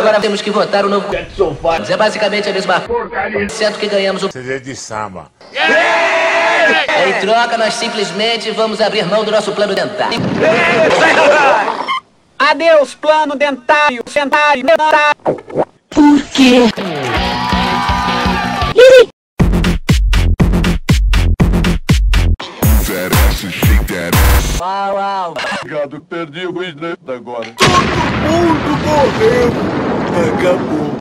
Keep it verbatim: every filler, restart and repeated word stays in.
agora temos que votar o novo... É basicamente a mesma porcaria, certo que ganhamos o... C D de samba. Em troca, nós simplesmente vamos abrir mão do nosso plano dentário. Adeus, plano dentário, dentário, dentário. Por quê? Uau, uau. Obrigado, perdi o Luiz agora. Todo mundo morreu. Acabou.